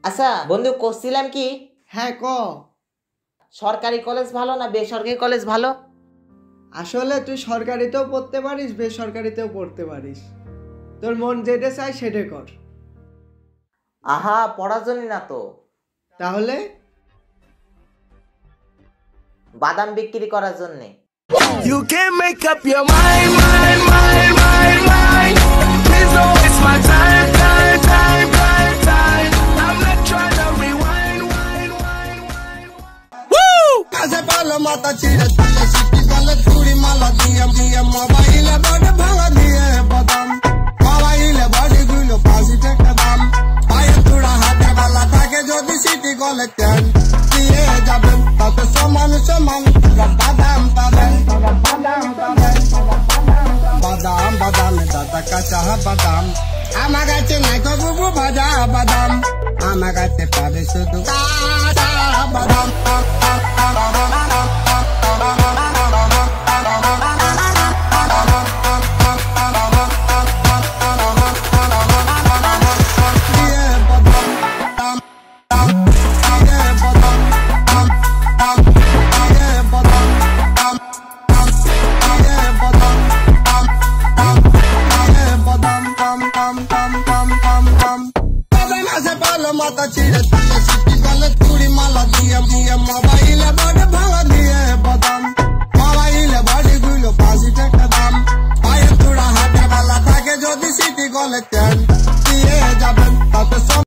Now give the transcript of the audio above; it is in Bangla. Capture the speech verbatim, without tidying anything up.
আচ্ছা বন্ধু করছিলাম কি, হ্যাঁ ক। সরকারি কলেজ ভালো না বেসরকারি কলেজ ভালো? আসলে তুই সরকারিতেও পড়তে পারিস, বেসরকারিতেও পড়তে পারিস, তোর মন যেটা চায় সেটা কর। আহা পড়ার জন্য না তো, তাহলে বাদাম বিক্রি করার জন্যে। You can make up your mind, mind, mind, mind, mind. Please don't waste my time, time, time, time, time. I'm not trying to rewind, wind, wind, wind. Woo! Kaze palo mata chira chira siti palo churi mala diya diya mobile bode bhanga diye badam. Mobile bode gulo pasi tekta dam. Paya thura hate bala thake jodi siti gole ten. Diye jaben tate saman saman badam badam. বাদাম বাদাম দাদা কাঁচা বাদাম আমার কাছে নাই তো বুবু ভাজা বাদাম আমার কাছে পাবে শুধু কাঁচা বাদাম।